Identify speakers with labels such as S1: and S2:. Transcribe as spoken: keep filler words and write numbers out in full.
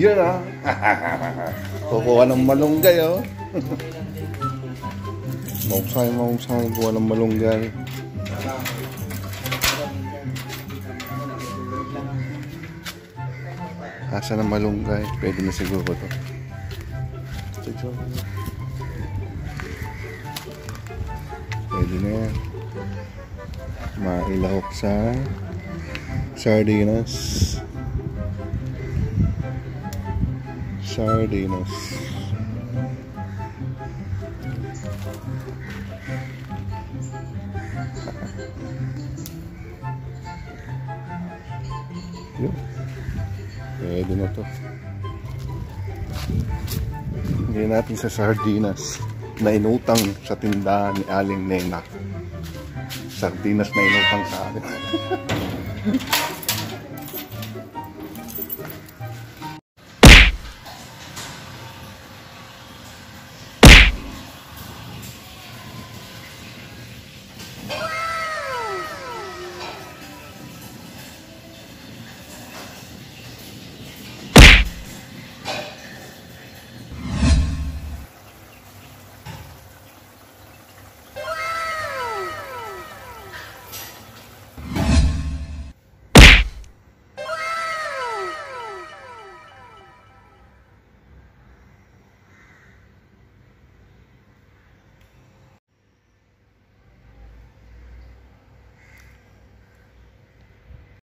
S1: Yun ah. Kukuha ng malunggay oh. Mausay, mausay. Kuha ng malunggay. Asa ng malunggay. Pwede na siguro to. Pwede na yan. Mailahok sa sardinas. Sardinas. Yun. Pwede na to. Hindi natin sa sardinas na inutang sa tindahan ni Aling Nena. Sardinas na inutang sa akin.